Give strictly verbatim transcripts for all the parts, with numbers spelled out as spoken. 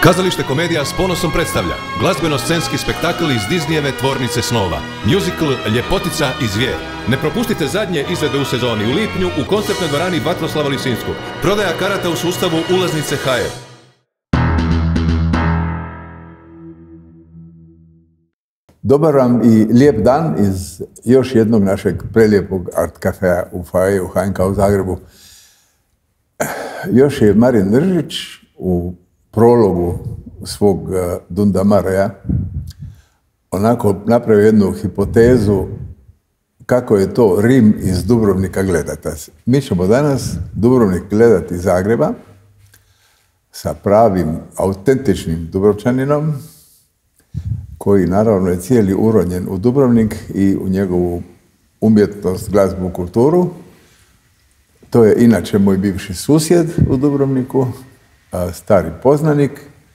Kazalište Komedija s ponosom predstavlja glazbeno-scenski spektakl iz Disneyjeve Tvornice snova, musical Ljepotica i zvijer. Ne propustite zadnje izvedbe u sezoni u lipnju u koncertnoj dvorani Vatroslava Lisinsku. Prodaja karata u sustavu Ulaznice ha er. Dobar vam i lijep dan iz još jednog našeg prelijepog art kafea u Faji u ha en ka u Zagrebu. Još je Marin Držić u prologu svog Dundamaraja onako napravio jednu hipotezu kako je to Rim iz Dubrovnika gledati. Mi ćemo danas Dubrovnik gledati iz Zagreba sa pravim, autentičnim Dubrovčaninom koji naravno je cijeli uronjen u Dubrovnik i u njegovu umjetnost, glazbu, kulturu. To je inače moj bivši susjed u Dubrovniku, stari poznanik,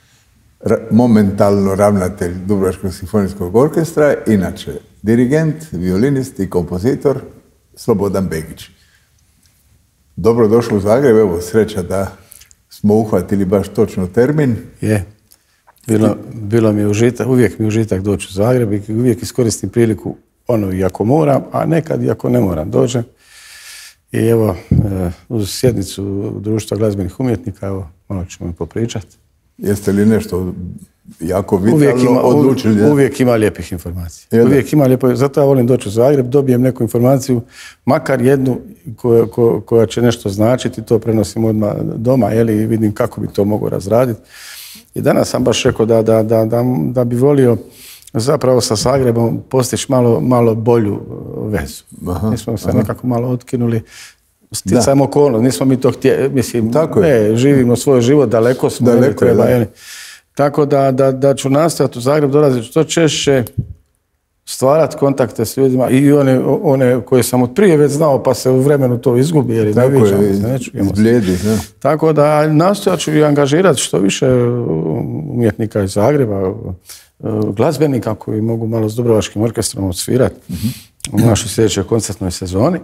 momentalno ravnatelj Dubrovačkog simfonijskog orkestra, inače dirigent, violinist i kompozitor Slobodan Begić. Dobrodošli u Zagreb, evo sreća da smo uhvatili baš točno termin. Je, bilo, bilo mi je užitak, uvijek mi je užitak doći u Zagreb i uvijek iskoristim priliku ono i ako moram, a nekad i ako ne moram dođem. I evo, uz sjednicu Društva glazbenih umjetnika, evo, malo ćemo popričati. Jeste li nešto jako vitalno odlučili? Uvijek, uvijek ima lijepih informacija. Jedan. Uvijek ima lijepo, zato ja volim doći u Zagreb, dobijem neku informaciju, makar jednu koja, koja, koja će nešto značiti, to prenosim odmah doma, jeli, i vidim kako bi to mogu razraditi. I danas sam baš rekao da, da, da, da, da bi volio zapravo sa Zagrebom postići malo, malo bolju vezu. Aha, mi smo se aha. nekako malo otkinuli. Sticajem okolnosti, nismo mi to htjeli, mislim, ne, živimo svoj život, daleko smo, daleko, jeli, treba, jeli. Tako da, da, da ću nastaviti u Zagreb dolaziti što češće, stvarati kontakte s ljudima i one, one koje sam od prije već znao, pa se u vremenu to izgubi, jer ne viđamo se, ne čujemo se. Tako da nastojat ću i angažirati što više umjetnika iz Zagreba, glazbenika koji mogu malo s Dubrovačkim orkestrom odsvirati uh-huh. u našoj sljedećoj koncertnoj sezoni.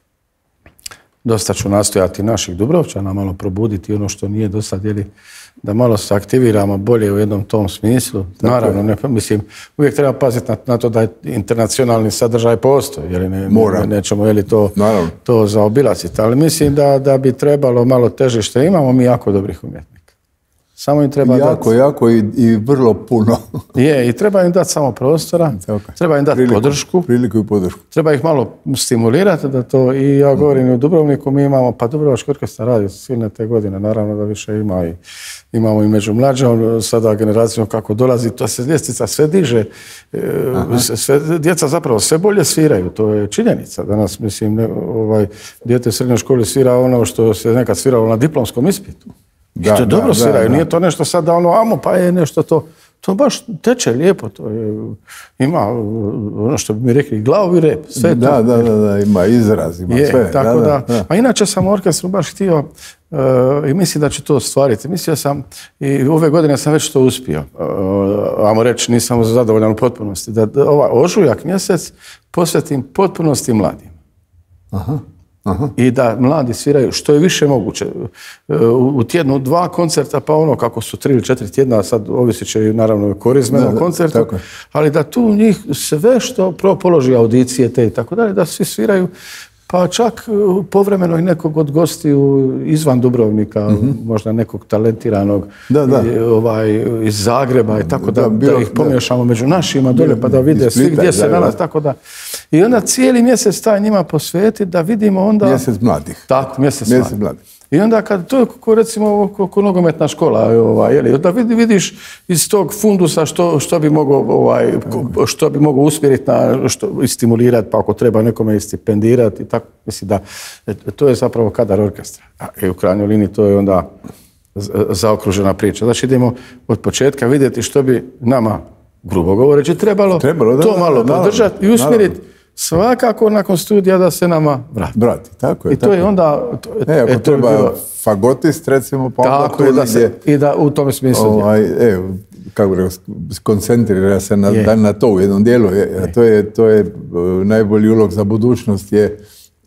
Dosta ću nastojati naših Dubrovčana malo probuditi ono što nije do sad, jeli, da malo se aktiviramo bolje u jednom tom smislu. Tako naravno, ne, mislim, uvijek treba paziti na, na to da je internacionalni sadržaj postoji, jer ne, ne, nećemo jeli, to, to zaobilaziti. Ali mislim da, da bi trebalo malo težište. Imamo mi jako dobrih umjetnika. Samo im treba jako, dati... Jako i, i vrlo puno. Je, i treba im dati samo prostora, okay. treba im dati priliku, podršku. Priliku i podršku. Treba ih malo stimulirati da to, i ja govorim, mm. u Dubrovniku mi imamo, pa Dubrovački orkestar radi silne te godine, naravno da više ima i imamo i među mlađom, sada generacijom kako dolazi, to se ljestvica sve diže, sve, djeca zapravo sve bolje sviraju, to je činjenica. Danas, mislim, ne, ovaj, dijete u srednjoj školi svira ono što se nekad sviralo na diplomskom ispitu. Da, I to dobro sviraju, nije to nešto sad da ono, amo, pa je nešto to, to baš teče lijepo, to je, ima ono što bi mi rekli, glavu i rep, sve da, to. Da, da, da, ima izraz, ima je, sve. Tako da, da, da. A inače sam u orkestru baš htio uh, i mislim da ću to ostvariti. Mislio sam, i ove godine sam već to uspio, uh, ajmo reći, nisam zadovoljan u potpunosti, da, da ovaj ožujak mjesec posvetim potpunosti mladim. Aha. Aha. I da mladi sviraju što je više moguće. U tjednu dva koncerta, pa ono kako su tri ili četiri tjedna, sad ovisit će naravno korizmenom koncertu, tako. Ali da tu njih sve što položi audicije te i tako dalje, da svi sviraju, pa čak povremeno i nekog od gostiju izvan Dubrovnika, mm-hmm. možda nekog talentiranog da, da. I, ovaj, iz Zagreba i tako da, da, bilo, da ih pomiješamo da. Među našima dolje pa da vide svi gdje se nalazi, tako da. I onda cijeli mjesec taj njima posvetiti da vidimo onda... Mjesec mladih. Tako, mjesec, mjesec mladih. mladih. I onda kad to je ko, recimo ko nogometna škola, ovaj, jeli, da vid, vidiš iz tog fundusa što, što bi mogao ovaj, što bi mogao usmjeriti na što i stimulirati, pa ako treba nekome i stipendirati i tako, mislim da to je zapravo kadar orkestra. A i u krajnjoj liniji to je onda zaokružena priča. Znači idemo od početka vidjeti što bi nama, grubo govoreći, trebalo, trebalo da, to malo da, podržati i usmjeriti. Svakako nakon studija da se nama vrati. Vrati, tako je. I to tako. je onda... To, e, ako e, treba bilo... fagotist, recimo, pa onda tako je, da se, i da u tome smislu... Ovaj, evo, kako rekao, koncentrira se na, na to u jednom dijelu. Je, a to je, to je najbolji ulog za budućnost je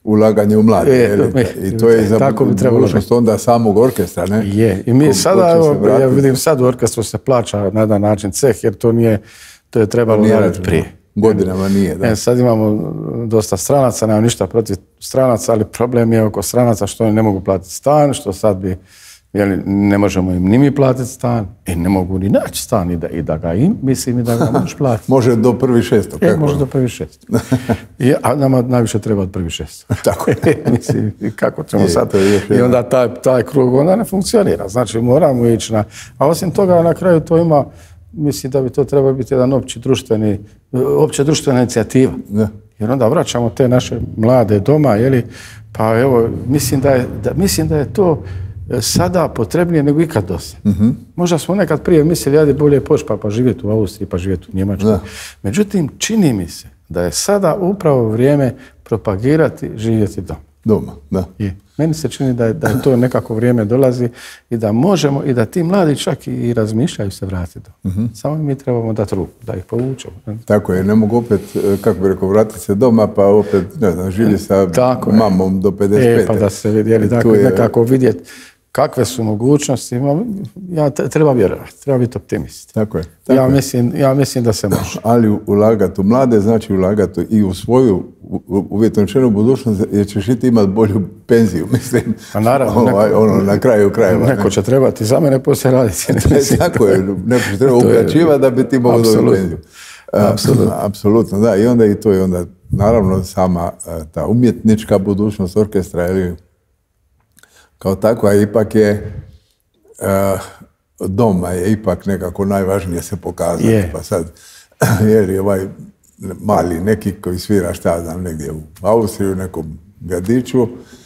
ulaganje u mlade. E, I to je za budućnost onda samog orkestra, ne? Je. I mi ko, sada, ko ja vidim sad u orkestru se plaća na jedan način ceh, jer to nije, to je trebalo raditi prije. Godinama nije, da. E, sad imamo dosta stranaca, nemam ništa protiv stranaca, ali problem je oko stranaca što oni ne mogu platiti stan, što sad bi, jeli, ne možemo im ni mi platiti stan, i ne mogu ni naći stan i da, i da ga im, mislim i da ga možeš platiti. Može do prvi šestog. E, može do prvi šestog. I, a nama najviše treba od prvi šestog. Tako je. Mislim, kako ćemo je, sad? I onda taj, taj krug onda ne funkcionira. Znači, moramo ići na... A osim toga, na kraju to ima, mislim da bi to trebalo biti jedan opći društveni, opće društvena inicijativa. Ne. Jer onda vraćamo te naše mlade doma, jeli, pa evo, mislim da je, da, mislim da je to sada potrebnije nego ikad do sad. Mm-hmm. Možda smo nekad prije mislili, ajde bolje poći pa, pa živjeti u Austriji, pa živjeti u Njemačkoj. Da. Međutim, čini mi se da je sada upravo vrijeme propagirati živjeti doma. Doma, da. I meni se čini da je, da je to nekako vrijeme dolazi i da možemo, i da ti mladi čak i, i razmišljaju se vratiti doma. Mm-hmm. Samo mi trebamo dati ruku, da ih povučemo. Tako je, ne mogu opet, kako bi rekao, vratiti se doma, pa opet, ne znam, živi sa Tako mamom je. do pedeset pete. E, pa da se vidjeli, dakle, je... nekako vidjeti kakve su mogućnosti, ja treba vjerovati, treba biti optimist. Tako je. Tako ja, mislim, ja mislim da se može. Ali ulagati u mlade znači ulagati i u svoju uvjetno rečeno budućnost, jer ćeš i ti imati bolju penziju, mislim. A naravno. Ovaj, neko, ono, na kraju krajeva. Neko ne. će trebati za mene poslije raditi. Tako je, neko će treba uplaćivati da bi ti mogao dobiti penziju. Apsolutno. Apsolutno, da. I onda i to je onda, naravno, sama ta umjetnička budućnost orkestra, ili kao takva, ipak je uh, doma je ipak nekako najvažnije se pokazati. Yeah. Pa sad, jer je ovaj mali neki koji svira, šta znam, negdje u Austriji, u nekom gradiću,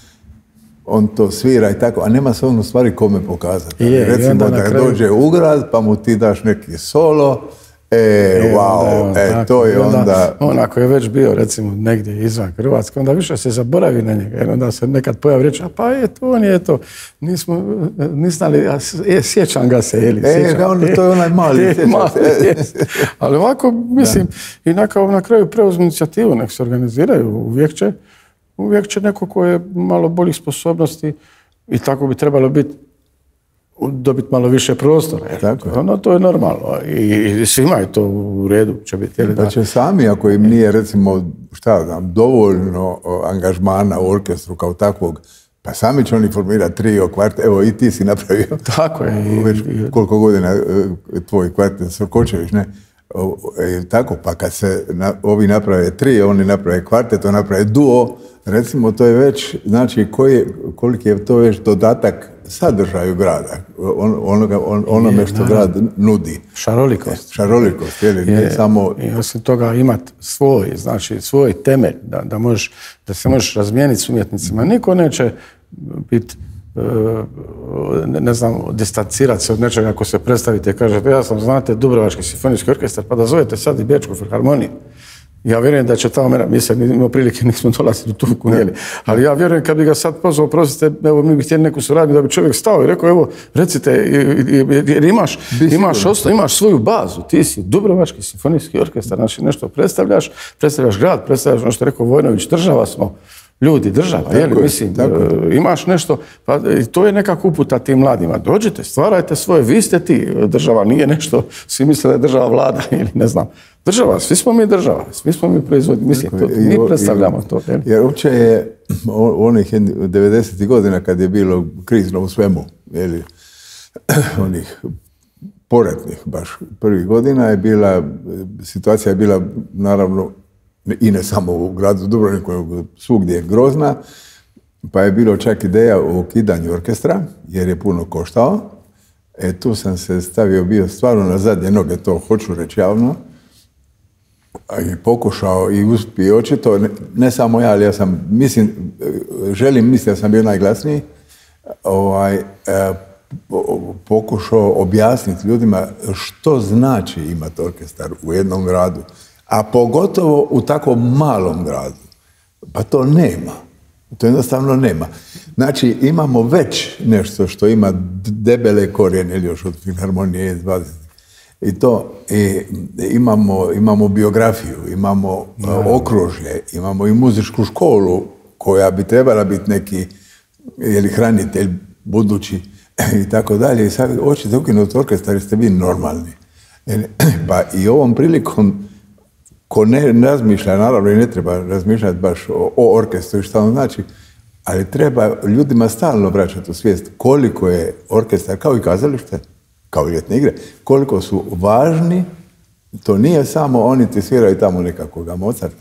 on to svira i tako, a nema se on u stvari kome pokazati. Yeah, recimo da kraju... dođe u grad, pa mu ti daš neki solo, E, e, wow, on, e, tako, to je onda... onda... On ako je već bio, recimo, negdje izvan Hrvatske, onda više se zaboravi na njega, jer onda se nekad pojavi reći, a pa je to, on je to, nismo, nisnali, a e, sjećam ga se, jeli, sjećam. E, on, to je onaj mali, e, mali ali ovako, mislim, da. I na, na kraju preuzmu inicijativu, nek se organiziraju, uvijek će, uvijek će neko ko je malo boljih sposobnosti i tako bi trebalo biti, dobiti malo više prostora. Tako je. Ono, to je normalno. I, i svima je to u redu. Će biti, jel, da će sami, ako im nije, recimo, šta znam, dovoljno angažmana u orkestru kao takvog, pa sami će oni formirati trio, kvart, evo i ti si napravio. Tako je. Već koliko godina tvoj kvartet Sokočević, ne? Tako, pa kad se na, ovi naprave trio, oni naprave kvartet, oni naprave duo, recimo, to je već, znači, koji, koliki je to već dodatak sadržaju grada, on, onoga, on, onome je, što grad nudi. Šarolikost. Šarolikost, je li, nije samo... I osim toga imati svoj, znači svoj temelj, da, da, možeš, da se možeš razmijeniti s umjetnicima. Niko neće biti, ne, ne znam, distancirati se od nečega ako se predstavite i kažete, ja sam, znate, Dubrovački simfonijski orkestar, pa da zovete sad i Bečku filharmoniju. Ja vjerujem da će tamo mene, mi se imamo prilike, nismo dolazili u Turku, ali ja vjerujem kad bi ga sad pozvao, prosite, evo mi bi htjeli neku suradnju, da bi čovjek stao i rekao, evo, recite, jer imaš, imaš, osto, imaš svoju bazu, ti si Dubrovački simfonijski orkestar, znači nešto predstavljaš, predstavljaš grad, predstavljaš, ono što je rekao Vojnović, država smo, ljudi, država, tako jeli, je, mislim, e, imaš nešto, pa i to je nekako uputa tim mladima, dođite, stvarajte svoje, vi ste ti, država nije nešto, svi misle da je država vlada ili ne znam. Država, svi smo mi država, svi smo mi proizvodni, mislim, to, mi predstavljamo to. Jer, jer uopće je onih devedesetih godina kad je bilo krizno u svemu, jeli, onih poratnih baš prvih godina je bila, situacija je bila naravno i ne samo u gradu Dubrovniku, nego svugdje je grozna, pa je bilo čak ideja o ukidanju orkestra, jer je puno koštao. E tu sam se stavio bio stvarno na zadnje noge, to hoću reći javno, i pokušao i uspio očito, ne, ne samo ja, ali ja sam, mislim, želim misliti da sam bio najglasniji, ovaj, e, pokušao objasniti ljudima što znači imati orkestar u jednom gradu, a pogotovo u tako malom gradu. Pa to nema. To jednostavno nema. Znači, imamo već nešto što ima debele korijene ili još od filharmonije dvadeset. I to i imamo, imamo biografiju, imamo ja. okružje, imamo i muzičku školu koja bi trebala biti neki jeli, hranitelj budući i tako dalje. I sad hoćete ukinuti orkestar jer ste vi normalni. Pa i ovom prilikom, ko ne razmišlja, naravno i ne treba razmišljati baš o, o orkestru i šta on znači, ali treba ljudima stalno vraćati u svijest koliko je orkestar, kao i kazalište, kao i ljetne igre, koliko su važni. To nije samo oni ti sviraju tamo nekakvoga Mozarta.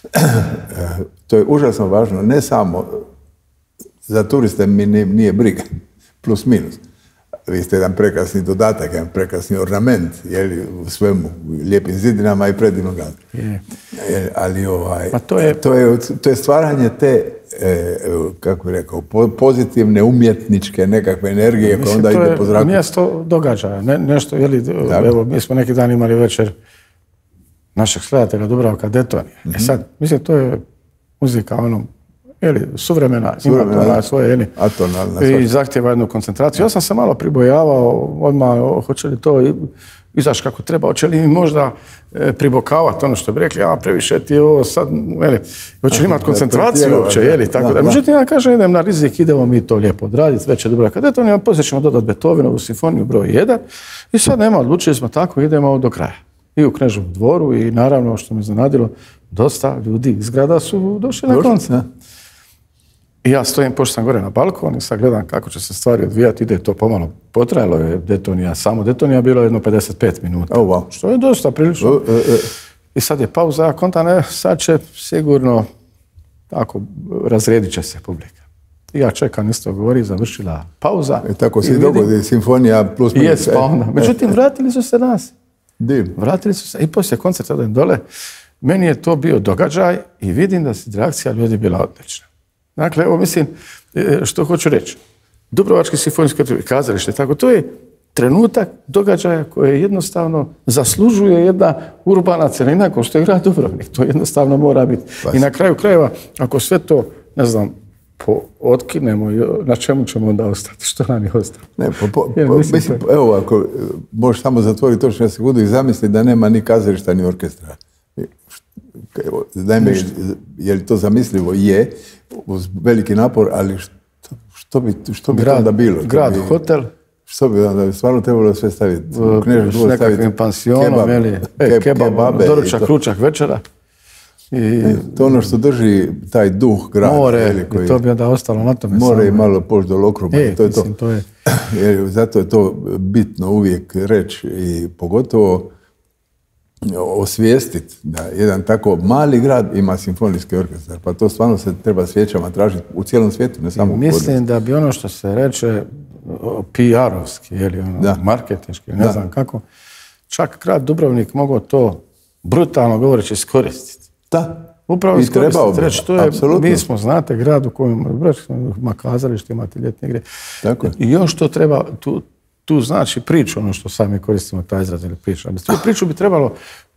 To je užasno važno, ne samo za turiste mi nije briga, plus minus. Vi ste jedan prekrasni dodatak, jedan prekrasni ornament, jeli, u svemu, lijepim zidinama i predivnom gradu. Yeah. Ali ovaj, to je... To, je, to je stvaranje te, e, kako bih rekao, pozitivne, umjetničke nekakve energije koja onda ide po zraku. To je mjesto događaja, ne, nešto, jeli, evo, mi smo neki dan imali večer našeg skladatelja Dubravka Detonija. Mm-hmm. E sad, mislim, to je muzika, ono, jeli, suvremena, suvremena ima to svoje, jeli, atonalna, i zahtjeva jednu koncentraciju. Ja sam se malo pribojavao odmah, hoće li to izaći kako treba, hoće li mi možda e, pribokavati ono što bi rekli, a previše ti je ovo sad, jeli, hoće li imati koncentraciju uopće, jeli, tako da. da. Međutim, ja kažem, idem na rizik, idemo mi to lijepo odraditi, već je Dubravka Detonija, poslije ćemo dodati Beethovenovu simfoniju broj jedan i sad nema, odlučili smo tako, idemo do kraja. I u Kneževom dvoru i naravno, što me iznenadilo, dosta ljudi iz grada su došli na koncert. I ja stojim, pošto sam gore na balkon i sad gledam kako će se stvari odvijati, ide to pomalo. Potrajalo je Detonija, samo Detonija bilo jedno pedeset pet minuta. Oh, wow. Što je dosta prilično. Uh, uh, uh. I sad je pauza, ja kontam, ne, sad će sigurno tako razredit će se publika. I ja čekam, isto govori, završila pauza. I tako se dogodi simfonija plus minus. Jes, pa onda. Međutim, vratili su se nas. Divno. Vratili su se i poslije koncerta odem dole. Meni je to bio događaj i vidim da je reakcija ljudi bila odlična. Dakle, evo mislim, što hoću reći. Dubrovački simfonijski kazalište, tako, to je trenutak događaja koje jednostavno zaslužuje jedna urbana celina kao što je grad Dubrovnik. To jednostavno mora biti. I na kraju krajeva, ako sve to, ne znam, otkinemo, na čemu ćemo onda ostati? Što nam je ostalo? Ne, po, po, Jer, po, mislim, mislim, to... Evo, ako možeš samo zatvoriti točno na sekundu i zamisli da nema ni kazališta, ni orkestra. Dajme, je li to zamislivo? Je, uz veliki napor, ali što, što bi, što bi grad, onda bilo? Grad, bi, hotel. Što bi onda, stvarno trebalo sve staviti? U Kneževu dvoru staviti. S nekakvim pansionom, kebab, e, keb, kebab, kebabe, doručak, ručak, večera. I, e, to ono što drži taj duh grada. More, koji, i to bi onda ostalo na tome. More i malo poš do Lokruba. E, to je mislim, to. to je. Jer, zato je to bitno uvijek reći i pogotovo osvijestiti da jedan tako mali grad ima simfonijski orkestar, pa to stvarno se treba s vijećama tražiti u cijelom svijetu, ne samo u Mislim da bi ono što se reče P R-ovski, ili ono, marketinški, ne da. znam kako, čak grad Dubrovnik mogao to brutalno govoreći iskoristiti. Da. Upravo iskoristiti, reći, to je, apsolutno. Mi smo, znate, grad u kojem ima kazalište, imate ljetne igre. Tako je. I još to treba, tu, tu znači priču, ono što sami koristimo taj izraz ili priču. Tu priču bi trebalo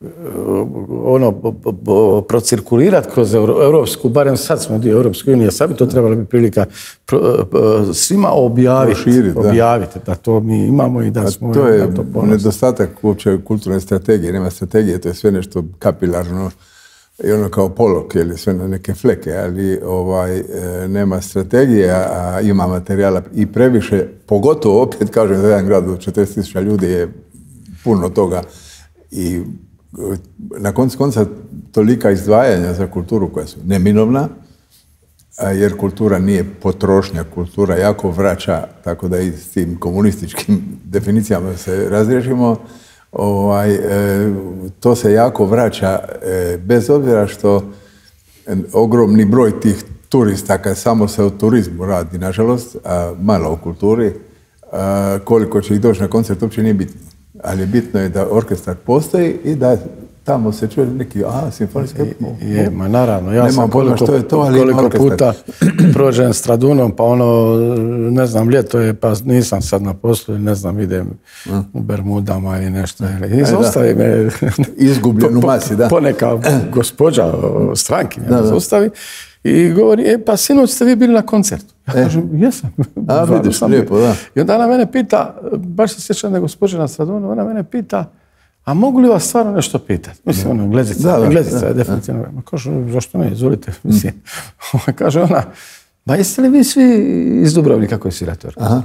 ono, procirkulirati kroz europsku, barem sad smo dio Europske unije, sad bi to trebalo biti prilika svima objaviti, Proširiti, objaviti da. da to mi imamo i da A smo... To je to nedostatak uopće kulturne strategije, nema strategije, to je sve nešto kapilarno i ono kao polok, ili sve na neke fleke, ali ovaj, nema strategije, a ima materijala i previše, pogotovo opet kažem za jedan grad od četrdeset tisuća ljudi je puno toga i na koncu konca tolika izdvajanja za kulturu koja su neminovna, jer kultura nije potrošnja, kultura jako vraća, tako da i s tim komunističkim definicijama se razriješimo, ovaj, e, to se jako vraća, e, bez obzira što ogromni broj tih turista, kad samo se o turizmu radi, nažalost, a malo o kulturi, a, koliko će ih doći na koncert, uopće nije bitno. Ali bitno je da orkestar postoji i da tamo se čuje neki, a, simfonijski... Je, ma naravno, ja sam koliko, što je to, ali koliko puta prođem Stradunom, pa ono, ne znam, ljeto je, pa nisam sad na poslu, ne znam, idem mm. u Bermudama ili nešto. I izostavi me... Izgubljen u masi, da. Poneka gospođa strankinja da, da. Zostavi i govori, e, pa sinoć ste vi bili na koncertu. Ja e. kažem, jesam. A, vidiš, lijepo, da. I onda ona mene pita, baš se sjećam da je gospođa na Stradunu, ona mene pita, a mogu li vas stvarno nešto pitati? Mislim, ona Englezica, Englezica je definitivno. Ma kaže, zašto ne, izvolite. Mislim, kaže ona, ba jeste li vi svi iz Dubrovnika koji svirate orkestru?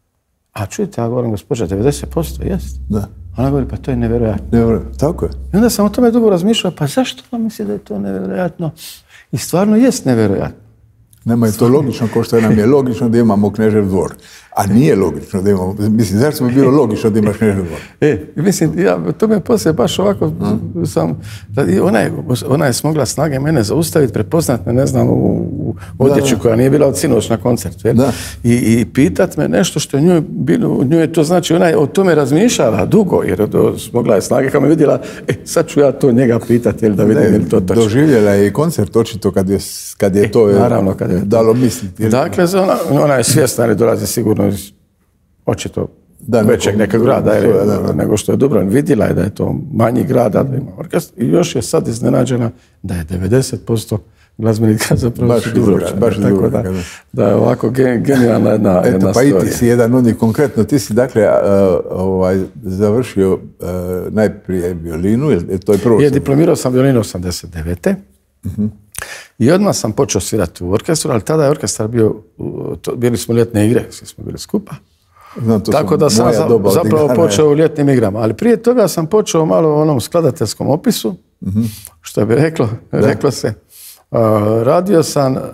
A čujete, ja govorim, gospođa, devedeset posto, jest? Da. Ona govori, pa to je nevjerojatno. Nevjerojatno, tako je. I onda sam o tome dugo razmišljao, pa zašto vam misli da je to nevjerojatno? I stvarno jest nevjerojatno. Nama je to logično, kao što nam je logično da imamo Knežev dvor. A nije logično da imamo, mislim, zašto bi bilo logično da imaš Knežev dvor? E, mislim, ja, to me poslije baš ovako mm. sam, da, ona, je, ona je smogla snage mene zaustaviti, prepoznat me, ne znam, u, u odjeću koja nije bila od sinoć na koncertu. I, I pitat me nešto što njoj bilo, njoj to znači, ona je o tome razmišljala dugo, jer do, smogla je snage, kad me vidjela, e, sad ću ja to njega pitati, jel da vidim, je li to točno. Doživjela je i koncert, očito, kad je, kad je e, to naravno, kad je dalo misliti. Dakle, ona, ona je svjesna, ali dolazi sigurno iz očito da, većeg nekog grada, je, da, da. nego što je Dubrovnik. Vidjela je da je to manji grad, da ima orkestar i još je sad iznenađena da je devedeset posto glazbenika zapravo su Dubrovčani. Baš tako da, da je ovako genijalna jedna, Eto, jedna pa storija. Pa i ti si jedan od njih konkretno. Ti si dakle uh, ovaj, završio uh, najprije violinu, jer to je prvo... Je, diplomirao sam violinu osamdeset devete Uh-huh. I odmah sam počeo svirati u orkestru, ali tada je orkestar bio, to, bili smo ljetne igre, svi smo bili skupa. Znam, tako da sam za, zapravo igana, počeo je. u ljetnim igrama. Ali prije toga sam počeo malo u onom skladateljskom opisu, uh-huh. što bi reklo, reklo se. Uh, radio sam uh,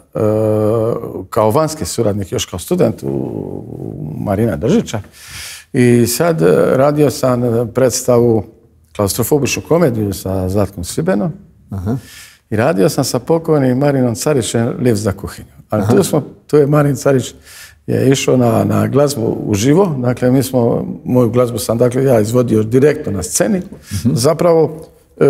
kao vanjski suradnik, još kao student u, u Marina Držića. I sad uh, radio sam predstavu, klaustrofobičnu komediju sa Zlatkom Svibenom. Uh-huh. I radio sam sa pokojnim Marinom Carićem Lift za kuhinju. Ali tu smo, tu je Marin Carić je išao na, na glazbu uživo. Dakle, mi smo, moju glazbu sam, dakle, ja izvodio direktno na sceni. Mm-hmm. Zapravo, e,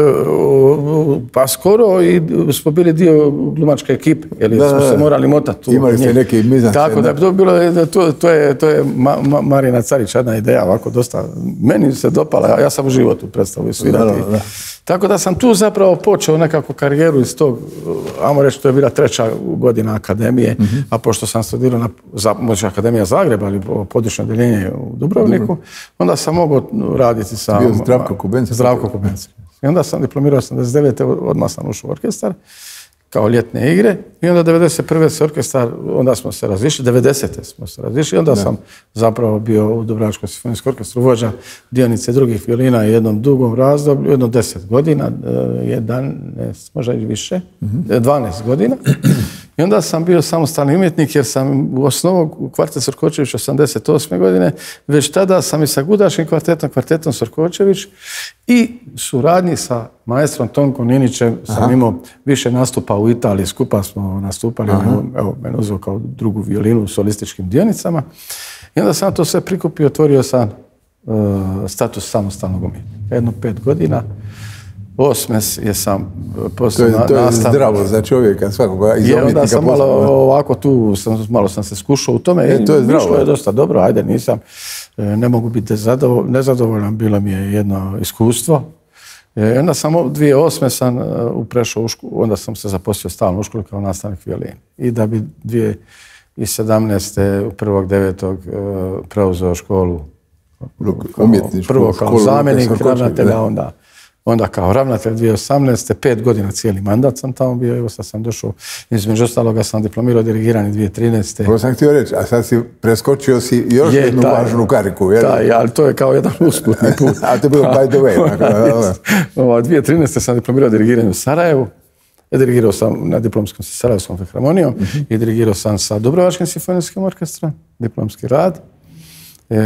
pa skoro i smo bili dio glumačke ekipe, jer da, smo se morali motati. Imali ste neki mizan. Tako da, to, bilo, to, to je, to je Ma, Ma, Marina Carić, jedna ideja, ovako dosta, meni se dopala, ja, ja sam u životu predstavu svirati. Da, da. Tako da sam tu zapravo počeo nekako karijeru iz tog, ajmo reći, to je bila treća godina akademije, mm-hmm. a pošto sam studirao na Muzička akademija Zagreba, ali područno odeljenje u Dubrovniku, Dobro. onda sam mogao raditi sa... Bio Zdravko Kubenci. Zdravko Kubenci. I onda sam diplomirao osamdeset devete odmah sam ušao u orkestar, kao ljetne igre, i onda devedeset prve se orkestar, onda smo se razišli, devedesete smo se razišli, onda ne. sam zapravo bio u Dubrovačkom simfonijskom orkestru vođa dionice drugih violina u jednom dugom razdoblju, jedno deset godina, jedanaest, možda i više, mm-hmm. dvanaest godina. I onda sam bio samostalni umjetnik jer sam u osnovu kvartet Sorkočević osamdeset osme godine, već tada sam i sa Gudaškim kvartetom, kvartetom Sorkočević i suradnji sa maestrom Tonkom Ninićem sam Aha. imao više nastupa u Italiji, skupa smo nastupali, evo, mene uzeo kao drugu violinu u solističkim dionicama. I onda sam to sve prikupio, otvorio sam uh, status samostalnog umjetnika. Jedno pet godina. Osme je sam poslije nastavno. To je, to je zdravo za čovjeka, svakoga iz umjetnika. I onda sam malo ovako tu, sam, malo sam se skušao u tome. E, to je zdravo. Išlo je dosta dobro, ajde, nisam, ne mogu biti zadovoljan, nezadovoljan, bilo mi je jedno iskustvo. I onda sam dvije tisuće osme sam prešao u školu, onda sam se zaposlio stalno u školu kao nastavnik violin. I da bi dvije tisuće sedamnaeste prvog devetog preuzeo školu kao, prvo kao zamjenik ravnatelja, onda Onda kao ravnatelj dvije tisuće osamnaeste pet godina cijeli mandat sam tamo bio, evo sad sam došao, između ostaloga sam diplomirao dirigiranje dvije tisuće trinaeste Prvo sam htio reći, a sad si preskočio si još je, jednu taj, važnu kariku, jel? Da, ali to je kao jedan usputni put. A to je bilo by the way. dvije tisuće trinaeste sam diplomirao dirigiranje u Sarajevu, ja dirigirao sam na diplomskom sa Sarajevskom filharmonijom uh-huh. i dirigirao sam sa Dubrovačkim simfonijskim orkestrom, diplomski rad. E,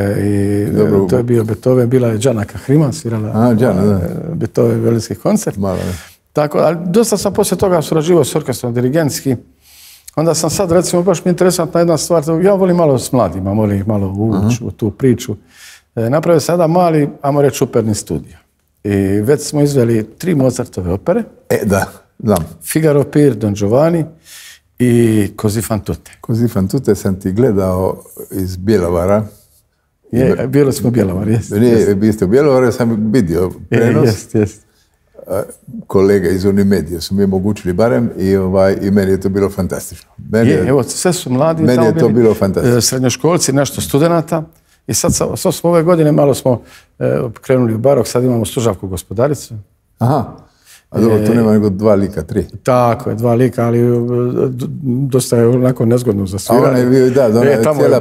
i Dobro, to je bio Beethoven, bila je Đanaka Hriman, svirala A, Đana, da. Beethoven violinski koncert. Malo, Tako, ali dosta sam poslije toga surađivao s orkestrom dirigentski. Onda sam sad, recimo, baš mi je interesantna jedna stvar, ja volim malo s mladima, volim ih malo uvući uh-huh. u tu priču. E, napravio sada mali, ajmo reći, operni studio. I već smo izveli tri Mozartove opere. E, da, znam. Figaro Pir, Don Giovanni i Così fan tutte. Così fan tutte sam ti gledao iz Bjelovara. Je, bili smo Bjelovar, jest. Nije, bili ste u Bjelovaru, sam vidio prenos. Jest, jest. Kolega iz Unimedije su mi omogućili barem i, ovaj, i meni je to bilo fantastično. Meni je, evo, sve su mladi. Meni je to bilo fantastično. Srednjoškolci, nešto studenata. I sad, sad smo ove godine malo smo e, krenuli u barok, sad imamo Stužavku gospodaricu. Aha, a dobro, tu nema nego dva lika, tri. Tako je, dva lika, ali dosta je onako nezgodno za sviranje. A ona je bio, da, ona je cijela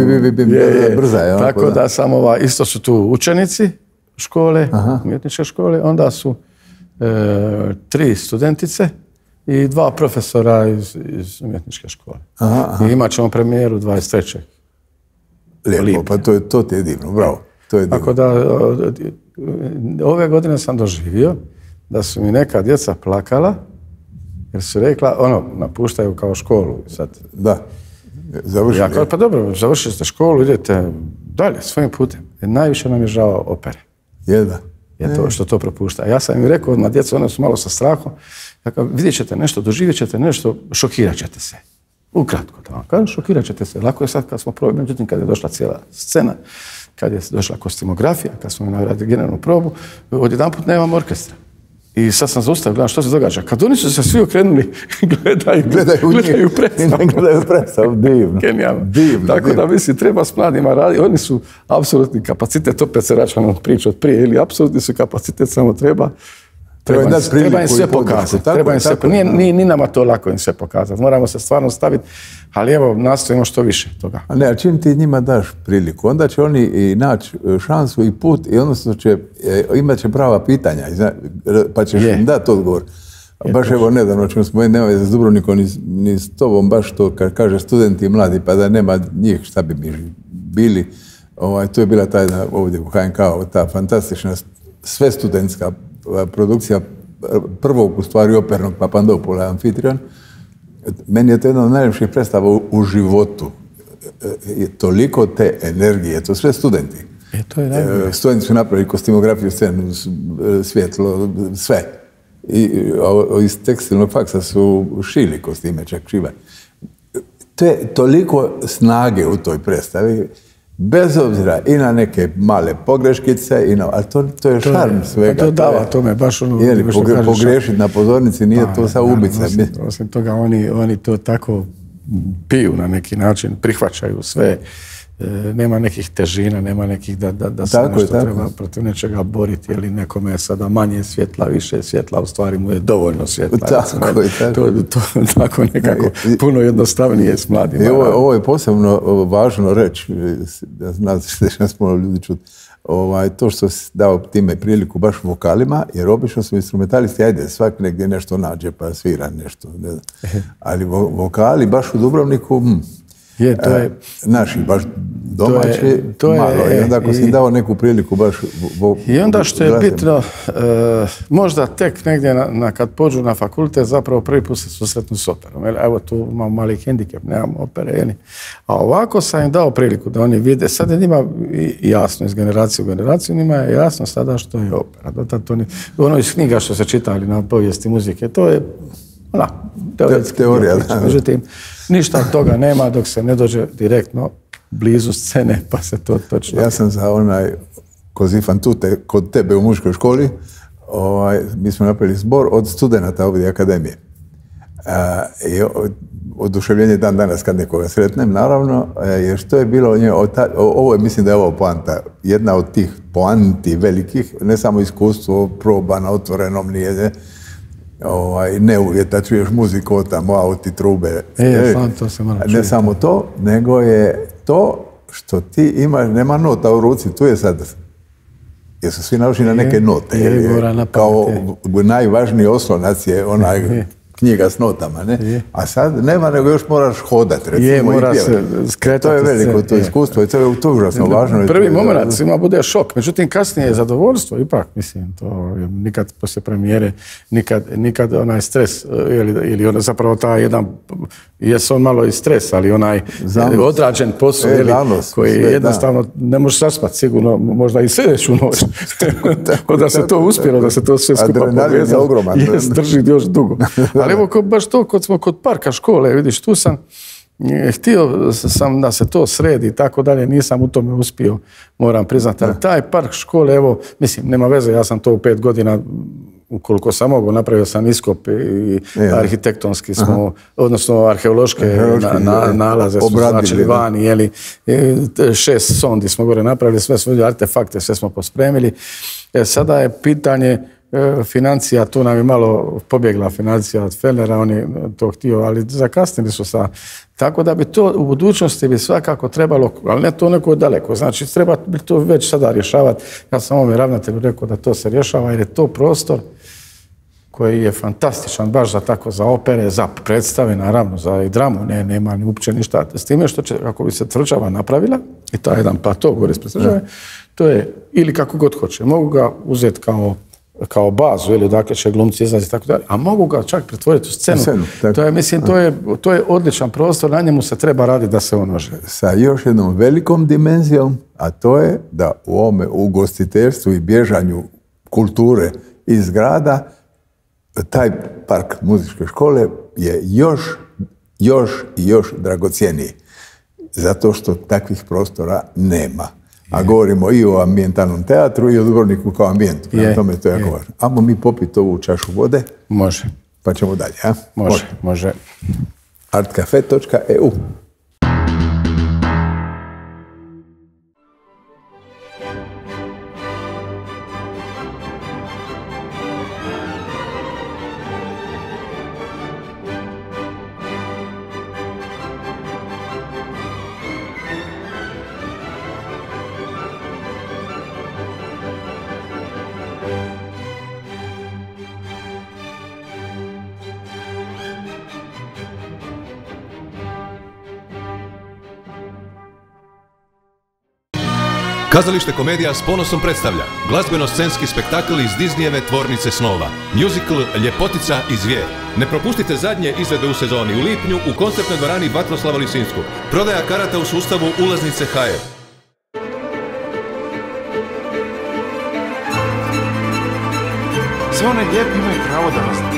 brza. Je, tako da samo ova, isto su tu učenici škole, umjetničke škole, onda su e, tri studentice i dva profesora iz, iz umjetničke škole. Aha, aha. I imat ćemo premijeru dvadeset trećeg Lijepo, lipnja. Pa to, to ti je divno, bravo. To je divno. Tako da, ove godine sam doživio da su mi neka djeca plakala jer su rekla, ono, napuštaju kao školu. Sad, da, završili. Ja kao, pa dobro, završili ste školu, idete dalje, svojim putem. Jer najviše nam je žao opere. Jedna. Je to što to propušta. Ja sam im rekao, odmah djeca, one su malo sa strahom, dakle, vidjet ćete nešto, doživjet ćete nešto, šokirat ćete se. Ukratko, da vam kažem, šokirat ćete se. Lako je sad kad smo probali, međutim kad je došla cijela scena, kad je došla kostimografija, kad smo naradili generalnu probu, odjedanput nemamo orkestra. I sad sam zaustavio, gledam što se događa. Kad oni su se svi okrenuli, gledaju, gledaju, gledaju predstavu. Gledaju predstavu, divno. Genijalno. Divno, Tako divno. da mislim, treba s mladima raditi. Oni su apsolutni kapacitet, opet se računamo priču od prije, ili apsolutni su kapacitet, samo treba Treba, treba, im, treba im sve pokazati. Tako, treba im sve, tako, nije, nije ni nama to lako im sve pokazati. Moramo se stvarno staviti, ali evo, nastojimo što više toga. A ne, a čim ti njima daš priliku, onda će oni i naći šansu i put i odnosno će, imat će prava pitanja, pa ćeš im dati odgovor. Je, baš evo nedavno ćemo spomenuti, nema veze s Dubrovnikom ni, ni s tobom, baš to kad kaže studenti i mladi, pa da nema njih, šta bi mi bili. Ovaj, to je bila ta jedna ovdje u H N K, ta fantastična sve studentska produkcija prvog u stvari opernog Papandopula Amfitrion. Meni je to jedna od najljepših predstava u, u životu. E, toliko te energije, to sve studenti. E, to je najbolje. Studenti su napravili kostimografiju, scenu, svjetlo, sve. I o, iz tekstilnog faksa su šili kostime, čak šiva. To je toliko snage u toj predstavi, bez obzira i na neke male pogreškice, i na, ali to, to je šarm svega. To, to dava tome, baš ono... Jeli, pogre, pogriješiti na pozornici nije pa, to sa ubica. Osim, osim toga, oni, oni to tako piju na neki način, prihvaćaju sve. E, nema nekih težina, nema nekih da, da, da se tako nešto je, treba protiv nečega boriti, ili nekome je sada manje svjetla, više svjetla, u stvari mu je dovoljno svjetla. Tako je, tako. To, to, tako nekako puno jednostavnije s mladima. Ovo, ovo je posebno važno reći, znam se što smo ljudi čuti, ovaj, to što si dao time priliku baš vokalima, jer obično su instrumentalisti, ajde, svak negdje nešto nađe pa svira nešto, ne znam. Ali vo, vokali baš u Dubrovniku, hm, je, to je, naši, baš domaći, to je, to je, malo. I onda ako si dao neku priliku baš... Vo, I onda što je glazem. bitno, e, možda tek negdje na, na, kad pođu na fakultet, zapravo prvi put se susretnu s operom. Evo tu imam mali hendikep, nemam opere. Jeli. A ovako sam im dao priliku da oni vide, sad je njima jasno, iz generacije u generaciju, njima je jasno sada što je opera. Do to ni, ono iz knjiga što se čitali na povijesti muzike, to je ona, teoretski. Teorija, da. Međutim, ništa od toga nema dok se ne dođe direktno blizu scene, pa se to točno... Ja sam za onaj Kozifan Tute kod tebe u muškoj školi, ovaj, mi smo napravili zbor od studenata ovdje akademije. A, i oduševljenje dan danas kad nekoga sretnem, naravno, jer što je bilo nje, ovo je, mislim da je ovo poanta, jedna od tih poanti velikih, ne samo iskustvo, proba na otvorenom nije, ne, Ovaj, ne uvjet da čuješ muziku od tamo, auti, trube. E, fan, to se mora ne samo to, nego je to što ti imaš, nema nota u ruci, tu je sad, jer su svi naučili na neke note. Je, je, kao najvažniji oslonac je onaj je. knjiga s notama, ne? A sad nema, nego još moraš hodati, recimo, je, mora se skretati. To je veliko to iskustvo i to je to užasno važno. Prvi moment svima bude šok, međutim kasnije je zadovoljstvo, ipak, mislim, to nikad poslije premijere, nikad, nikad onaj stres, ili, ili ono zapravo ta jedan, jes on malo i stres, ali onaj zanos. Odrađen posao, e, zanos, koji sve, jednostavno da. Ne možeš zaspati sigurno, možda i sljedeću noć. Da se to uspjelo, da se to sve skupa povezalo, jes, drži još dugo. Ali evo, ko, baš to, kod smo kod parka škole, vidiš, tu sam htio sam da se to sredi i tako dalje, nisam u tome uspio, moram priznati. Ali taj park škole, evo, mislim, nema veze, ja sam to u pet godina ukoliko sam mogu, napravio sam iskop i e, arhitektonski smo, aha. odnosno arheološke na, na, nalaze su značili vani, jeli, šest sondi smo gore napravili, sve svoje artefakte, sve smo pospremili. E, sada je pitanje e, financija, tu nam je malo pobjegla financija od Fellnera, on je to htio, ali zakasnili su sa... Tako da bi to u budućnosti bi svakako trebalo, ali ne to neko daleko, znači treba bi to već sada rješavati. Ja sam ovome ravnatelju rekao da to se rješava jer je to prostor koji je fantastičan, baš za tako, za opere, za predstave, naravno, za i dramu, ne, nema ni uopće ništa. S time što će, kako bi se tvrđava napravila, i to je jedan plato gore ispred tvrđave, to je, ili kako god hoće, mogu ga uzeti kao kao bazu, ili odakle će glumci izlaziti, tako dalje, a mogu ga čak pretvoriti u scenu. scenu to je, mislim, to je, to je odličan prostor, na njemu se treba raditi da se on može. Sa još jednom velikom dimenzijom, a to je da u ovome ugostiteljstvu i bježanju kulture iz grada, taj park muzičke škole je još, još i još dragocjeniji. Zato što takvih prostora nema. A govorimo i o ambijentalnom teatru i o Dubrovniku kao ambijentu. Prema tome to je jako važno. Ajmo mi popiti ovu čašu vode. Može. Pa ćemo dalje, a? Može, može. artcafe točka e u Kazalište Komedija s ponosom predstavlja glazbeno-scenski spektakl iz Disneyjeve Tvornice snova, musical Ljepotica i zvijer. Ne propustite zadnje izvedbe u sezoni u lipnju u koncertnoj dvorani Vatroslava Lisinskog. Prodaja karata u sustavu Ulaznice ha er. Sve one lijepi imaju pravo da vas...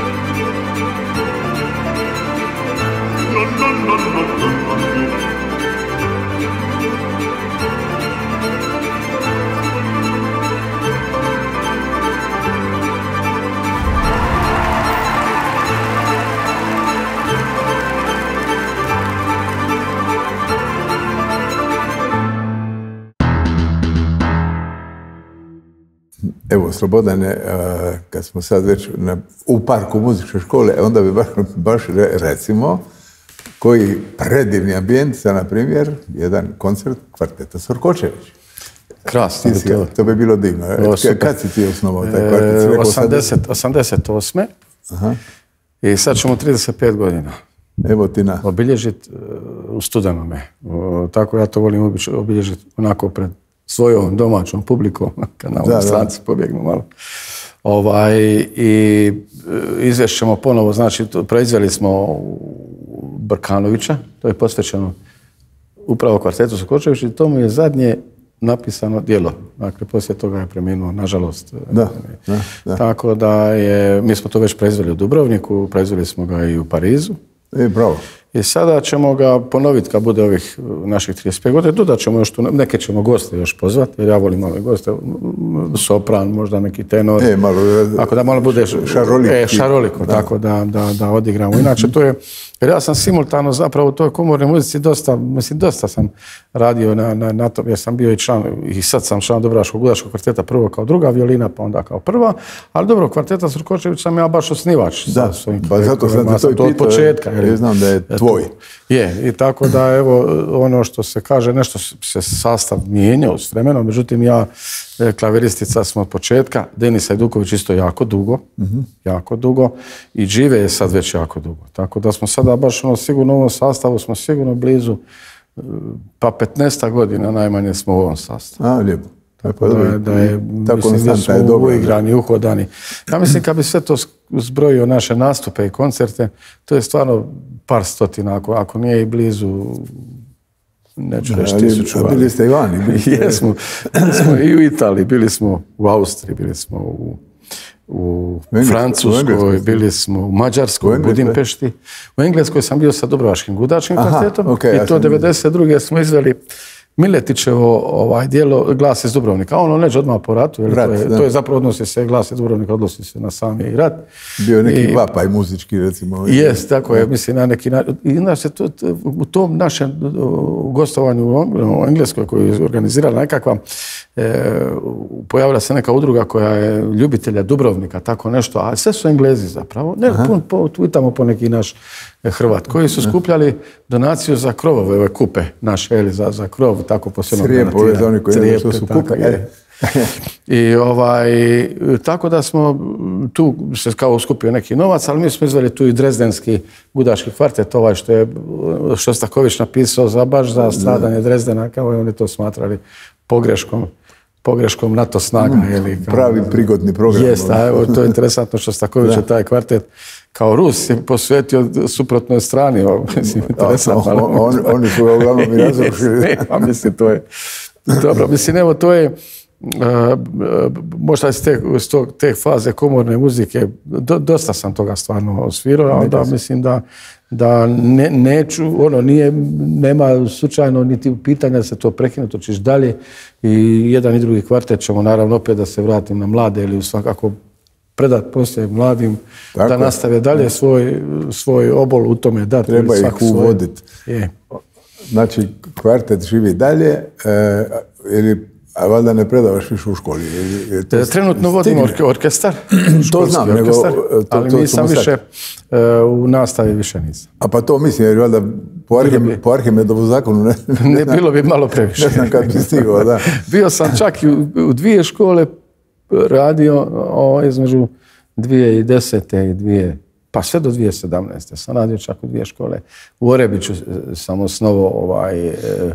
Evo, Slobodane, kad smo sad već na, u parku muzičke škole, onda bi baš, baš recimo, koji predivni ambijent za, na primjer, jedan koncert kvarteta Sorkočević. Krasno. Si, to, to bi bilo divno. O, kad si ti osnovao taj kvartet? osamdeset, osamdeset osme. Aha. I sad ćemo trideset pet godina. Evo ti na... Obilježiti uh, u studenome. Uh, tako ja to volim obilježiti onako pred svojom domaćom publikom, kad na ovom stranci pobjegnu malo. Ovaj, i izvješćemo ponovo, znači, proizveli smo Brkanovića, to je posvećeno upravo kvartetu Sorkočević i to mu je zadnje napisano djelo. Dakle, poslije toga je preminuo, nažalost. Da, da, da. Tako da je, mi smo to već proizveli u Dubrovniku, proizveli smo ga i u Parizu. E, bravo. I sada ćemo ga ponoviti kad bude ovih naših trideset pet godina. Dodat ćemo još tu, neke ćemo goste još pozvati, jer ja volim ove goste, sopran, možda neki tenor. E, malo, ako da malo bude šaroliko, e, šaroliko da. Tako da, da, da odigramo. Inače, to je, jer ja sam simultano zapravo u toj komornoj muzici dosta, mislim, dosta sam radio na, na, na tom, jer sam bio i član, i sad sam član Dubrovačkog gudačkog kvarteta, prvo kao druga violina, pa onda kao prva, ali dobro, kvarteta Sorkočević sam ja baš osnivač. Da, ba, zato sam te to i pitao, od početka, jer znam da je tvoj. Je, i tako da, evo, ono što se kaže, nešto se sastav mijenjao s vremenom, međutim, ja, klaviristica smo od početka, Denis Ajduković isto jako dugo, mm-hmm. jako dugo, i Džive je sad već jako dugo, tako da smo sada baš, ono, sigurno u ovom sastavu smo sigurno blizu, pa petnaest godina najmanje smo u ovom sastavu. A, lijepo. Tako da je, da je mislim, da smo je uigrani, uhodani. Ja mislim, kad bi sve to zbrojio, naše nastupe i koncerte, to je stvarno par stotina, ako, ako nije i blizu, neću reći tisuću. A bili ste i vani? Jesmo. Bili smo i u Italiji, bili smo u Austriji, bili smo u, u Francuskoj, u bili smo u Mađarskoj, u Budimpešti. U Engleskoj sam bio sa Dubrovačkim gudačkim kvartetom. Okay, i to ja devedeset druge smo izveli Miletićevo ovaj, dijelo Glas iz Dubrovnika. Ono neđe odmah po ratu, jer Rat, to, je, to je zapravo odnosi se, Glas iz Dubrovnika odnosi se na sami rat. Bio je neki I, vapaj muzički, recimo. Jest, tako je, mislim, na neki način. I znači, to, to, u tom našem gostovanju u Engleskoj, koju je organizirala nekakva, e, pojavila se neka udruga koja je ljubitelja Dubrovnika, tako nešto, a sve su Englezi zapravo. Ne, pun, po, tu i tamo po neki naš Hrvat, koji su skupljali donaciju za krovove, ove kupe naše, ili za, za krov, tako posebno. Crijepove, za oni koji ne što su kupe. I ovaj, tako da smo tu se kao skupio neki novac, ali mi smo izveli tu i Drezdenski gudaški kvartet, ovaj što je Šostaković napisao za baš za stradanje Drezdena, kao i oni to smatrali pogreškom. pogreškom NATO snaga. Mm, jeli, kao, pravi prigodni program. Jest, a evo, to je interesantno što Šostaković je taj kvartet kao Rus je posvetio suprotnoj strani. O, mislim, interesantno. On, on, oni su ga uglavnom i razrušili. Pa mislim, to je dobro. Mislim, evo, to je uh, možda iz te, te faze komorne muzike do, dosta sam toga stvarno osvirao, a onda mislim da da ne, neću, ono, nije, nema slučajno niti pitanja da se to prekine, točiš dalje i jedan i drugi kvartet ćemo naravno opet da se vratim na mlade ili svakako predat poslije mladim tako, da nastave dalje svoj, svoj obol u tome dati. Treba ih uvoditi. Znači, kvartet živi dalje, e, ili a valjda ne predavaš više u školi? Je, je Trenutno vodimo orke, orkestar, to znam, orkestar, nego, to, ali to, nisam više, uh, u nastavi više nisam. A pa to mislim, jer valjda po, Arhim, po Arhimedovu zakonu ne, ne, ne bilo bi malo previše. Ne znam kad bi stigao, da. Bio sam čak i u, u dvije škole radio o, između dvije tisuće desete i dvije pa sve do dvije tisuće sedamnaeste sam radio čak u dvije škole. U Orebiću sam osnovao ovaj,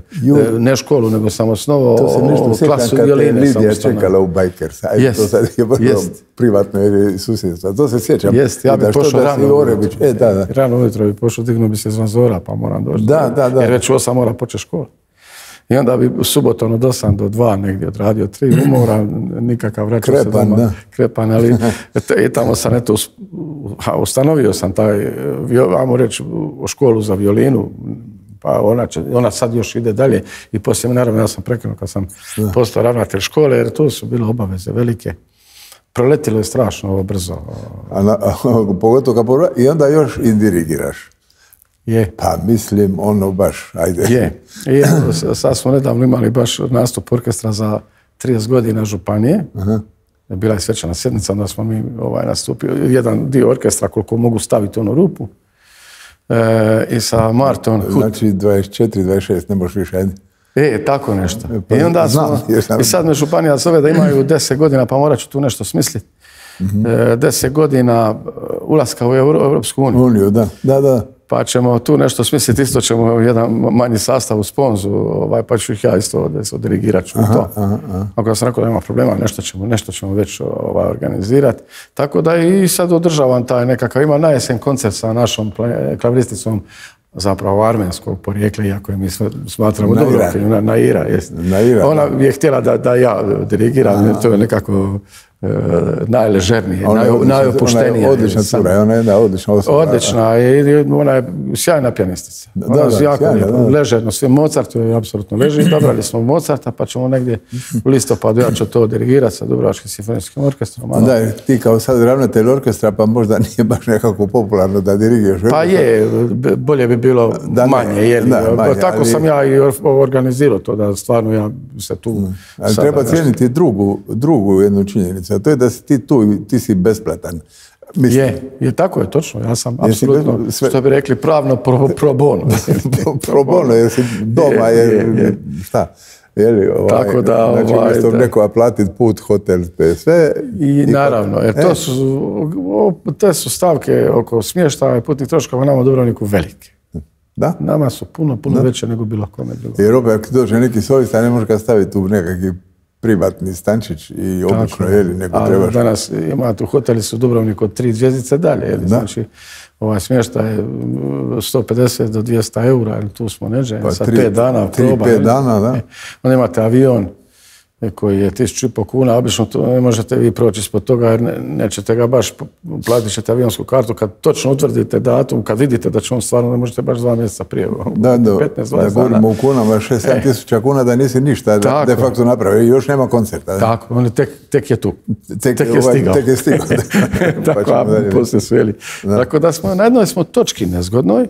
ne školu, nego sam osnovao klasu violine. To se nešto Lidija čekala u Bajkers. Ajde, yes, to sad je vrlo yes. privatno ili susjedstvo. To se sjećam. Jest, ja bih pošao rano Orebić. E, da, da. Rano ujutro bih pošao, dignuo bi se zvan zora, pa moram doći. Da, da, da. Jer već u osam mora početi škola. I onda bi subotom od osam do dva negdje odradio tri umora, nikakav vraćao se doma. Da. Krepan, ali i tamo sam eto, ustanovio sam taj, ajmo reći, školu za violinu, pa ona, će, ona sad još ide dalje i poslije, naravno, ja sam prekinuo kad sam da. postao ravnatelj škole, jer to su bile obaveze velike. Proletilo je strašno ovo brzo. A, na, a pogotovo kad povra... i onda još i dirigiraš. Je. Pa mislim, ono baš, ajde. Je. I sad smo nedavno imali baš nastup orkestra za trideset godina županije. Aha. Bila je svečana sjednica, onda smo mi ovaj, nastupili jedan dio orkestra koliko mogu staviti onu rupu. E, I sa Marton Hut. Znači dvadeset četiri, dvadeset šest, ne možeš više, ajde. E, tako nešto. Pa, I onda znam, smo, sam... i sad me županija zove da imaju deset godina, pa morat ću tu nešto smisliti. Mm-hmm. E, deset godina ulaska u Europsku uniju. Uniju, da, da, da. Pa ćemo tu nešto smisliti, isto ćemo jedan manji sastav u Sponzu, ovaj, pa ću ih ja isto dirigirat ću to. Aha, aha. Ako sam rekao da nema problema, nešto ćemo, nešto ćemo već ovaj, organizirati. Tako da i sad održavam taj nekakav, ima na jesen koncert sa našom klaviristicom, zapravo armenskog porijekla, iako je mi smatramo dobro. Na, Naira, jest. Naira. Ona je htjela da, da ja dirigiram, jer to je nekako e, najležernije, naj, najopuštenije. Ona je odlična cura, ona je jedna odlična osoba. Odlična, i ona je sjajna pijanistica. Ona da, da, jako sjajna, da. ležerno, sve Mozart je apsolutno leži. Dobrali smo Mozarta, pa ćemo negdje u listopadu, ja ću to dirigirati sa Dubrovačkim simfonijskim orkestrom. Malo. Da, ti kao sad ravnatelj orkestra, pa možda nije baš nekako popularno da dirigiraš. Pa je, bolje bi bilo da, manje, jeli. Da, manje, tako ali... sam ja i organizirao to, da stvarno ja se tu... Ali treba cijeniti drugu, drugu jednu činjenicu, a to je da si ti tu, ti si besplatan. Mislim, je, je tako je, točno. Ja sam apsolutno, sve... što bi rekli, pravno pro, pro bono. Pro bono, jer si doma, je, je, je. šta? Jeli, ovaj, tako da, znači, ovaj, umjesto da. nekoga platiti put, hotel, sve. I, i naravno, jer to su, te su stavke oko smještaja i putnih troškova nama u Dubrovniku velike. Da? Nama su puno, puno da. veće nego bilo kome drugo. Jer opet, ako dođe neki solista, ne može ga staviti u nekakvi privatni stančić i obično, jeli, neko ali trebaš. Danas imate u hoteli su Dubrovniku od tri zvjezdice dalje, jeli, znači ovaj smještaj je sto pedeset do dvjesto eura, tu smo neđe, pa, sa tri, pet dana tri, proba. Pet dana, da. Onda imate avion, koji je tisuću i po kuna, obično to ne možete vi proći ispod toga jer ne, nećete ga baš, platit ćete avionsku kartu kad točno utvrdite datum, kad vidite da će on stvarno, ne možete baš dva mjeseca prije. Da, da, da govorimo u kunama, šest sedam tisuća kuna da nisi ništa da, de facto napravio i još nema koncerta. Da? Tako, on je tek, tek je tu. Tek, tek je ovaj, stigao. Tek je stigao. Tako, a poslije su jeli. Da. Tako da smo, na jednoj smo točki nezgodnoj,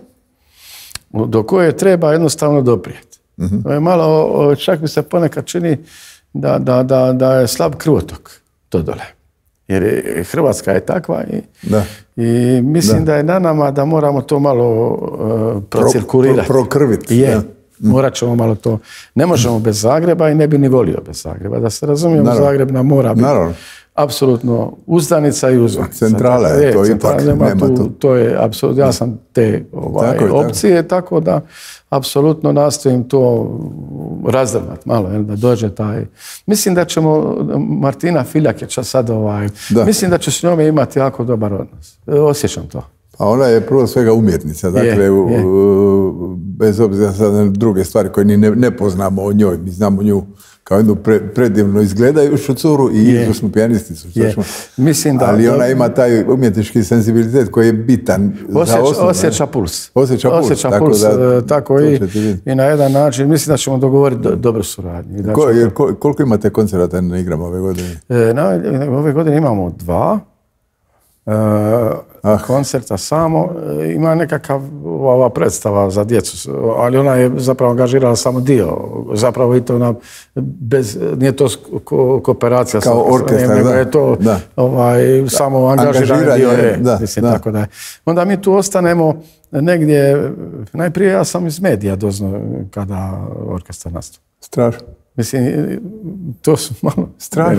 do koje treba jednostavno doprijeti. Mm-hmm. To je malo, čak mi se ponekad čini da, da, da, da je slab krvotok to dole. Jer je, Hrvatska je takva i, da. i mislim da. da je na nama da moramo to malo uh, procirkulirati. Pro, pro, prokrviti. Je, mm. morat ćemo malo to. Ne možemo bez Zagreba i ne bi ni volio bez Zagreba. Da se razumijemo, Naravno. Zagreb nam mora biti Naravno. apsolutno uzdanica i uzvanica. Centrala je to ipak. Nema nema tu, to je apsolutno, ja sam te ovaj, tako opcije, tako. tako da apsolutno nastojim to razdrmati malo, jel, da dođe taj... Mislim da ćemo, Martina Filjak je sad ovaj... Da. Mislim da će s njome imati jako dobar odnos. Osjećam to. A ona je prvo svega umjetnica, dakle, je, je. bez obzira na druge stvari koje ni ne, ne poznamo o njoj, mi znamo nju kao jednu pre, predivno izgledajuću curu i izvrsnu pijanisticu. Mislim da, ali ona ima taj umjetnički senzibilitet koji je bitan osjeća, za osnovno. Osjeća puls. Osjeća puls. Osjeća tako, puls, da, tako i, i na jedan način mislim da ćemo dogovoriti do, dobru suradnju. Da Ko, ćemo... kol, koliko imate koncerata na igrama ove godine? E, na, ove godine imamo dva. E, ah. koncerta samo, ima nekakav ova predstava za djecu, ali ona je zapravo angažirala samo dio, zapravo i to na, bez, nije to ko, kooperacija kao orkestar, nego je to da. Ovaj, da. samo angažiranje dio, je, da, mislim, da. Tako da je. Onda mi tu ostanemo negdje, najprije ja sam iz medija doznao kada orkestar nastupa. Strašno. Mislim, to su malo... Strašno.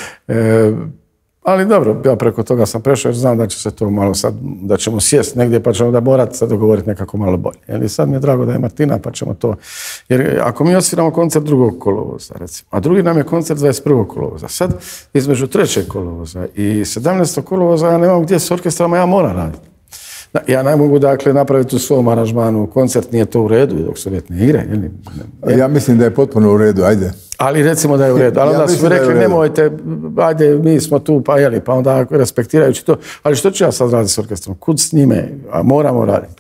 E, ali dobro, ja preko toga sam prešao jer znam da će se to malo sad, da ćemo sjest negdje pa ćemo da morati sad dogovoriti nekako malo bolje. Jer sad mi je drago da je Martina pa ćemo to, jer ako mi osviramo koncert drugog kolovoza recimo, a drugi nam je koncert dvadeset prvog kolovoza, sad između trećeg kolovoza i sedamnaestog kolovoza ja nemam gdje s orkestrama, ja moram raditi. Ja ne mogu dakle napraviti u svom aranžmanu koncert, nije to u redu dok su ljetne igre. Ili, ne. Ja mislim da je potpuno u redu, ajde. Ali recimo da je u redu. Ali ja onda su rekli nemojte, ajde mi smo tu pa jeli, pa onda respektirajući to. Ali što ću ja sad raditi s orkestrom? Kud s njime? A moramo raditi.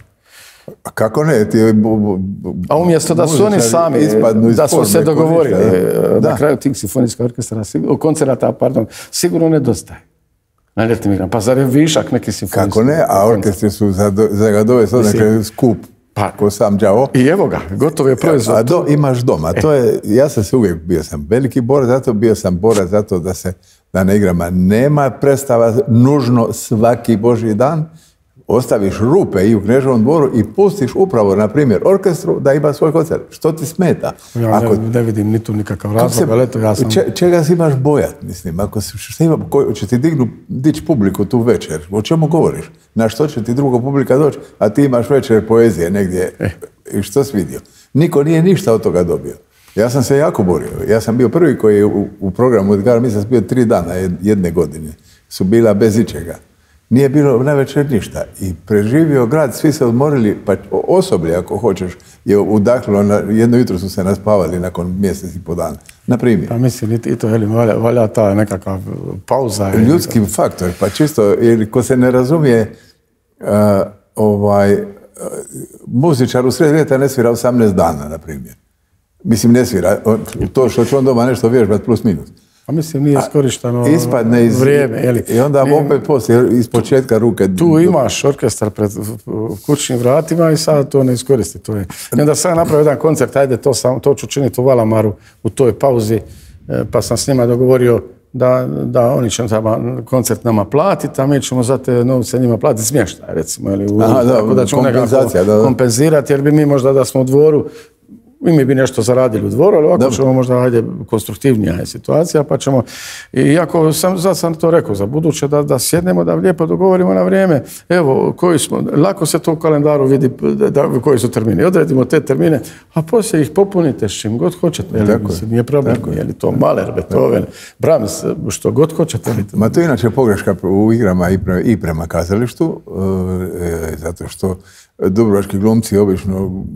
A kako ne? Ti, bu, bu, bu, A umjesto da su oni sami, da su se dogovorili da. Na kraju tih simfonijskih orkestara, koncerata, pardon, sigurno nedostaje. Na ljetnim igrama. Pa zar je višak neki simfonijski? Kako ne, a orkestri su za, do, za ga dovesti odakle skup. Pa, ko sam đavo. I evo ga, gotov je proizvod. A do, imaš doma. E. To je, ja sam se uvijek bio sam veliki borac, zato bio sam borac zato da se da na igrama nema predstava nužno svaki Božji dan. Ostaviš rupe i u Kneževom dvoru i pustiš upravo, na primjer, orkestru da ima svoj koncert. Što ti smeta? Ja ako, ne, ne vidim ni tu nikakav razlog, ali eto ja sam... Če, čega si imaš bojat, mislim? Ako si, šta ima, ko, će ti dignu, dići publiku tu večer, o čemu govoriš? Na što će ti druga publika doći, a ti imaš večer poezije negdje eh. i što si vidio? Niko nije ništa od toga dobio. Ja sam se jako borio. Ja sam bio prvi koji je u, u programu Edgara, mislim sam bio tri dana jedne godine. Su bila bez ičega. Nije bilo na večer ništa. I preživio grad, svi se odmorili, pa osoblje, ako hoćeš, je udahnilo, na, jedno jutro su se naspavali nakon mjesec i po dana. Na primjer. Pa mislim, i to, jel, valja, valja ta nekakva pauza. Ljudski je faktor, pa čisto, jer ko se ne razumije, uh, ovaj, uh, muzičar u sred ljeta ne svira osamnaest dana, na primjer. Mislim, ne svira, to što će on doma nešto vježbati plus minus. A mislim, nije iskorišteno ispadne iz, vrijeme. Jeli? I onda nije, opet poslije, iz početka ruke. Tu imaš orkestar pred kućnim vratima i sad to ne iskoristi. To je. I onda sam napravio jedan koncert, ajde, to, sam, to ću činiti u Valamaru u toj pauzi, pa sam s njima dogovorio da, da oni će koncert nama platiti, a mi ćemo za te novce njima platiti smještaj, recimo. Ili, u, Aha, da, tako da ćemo nekako da, da. kompenzirati, jer bi mi možda da smo u dvoru, i mi bi nešto zaradili u dvoru, ali ovako Dobre. ćemo možda, ajde, konstruktivnija je situacija, pa ćemo, iako sam, sad sam to rekao, za buduće da, da sjednemo, da lijepo dogovorimo na vrijeme, evo, koji smo, lako se to u kalendaru vidi da, da, koji su termini, odredimo te termine, a poslije ih popunite s čim god hoćete, jel, mislim, nije problem, je li to Mahler, Beethoven, Brahms, što god hoćete. Ma to je inače pogreška u igrama i prema, i prema kazalištu, e, zato što dubrovački glumci obično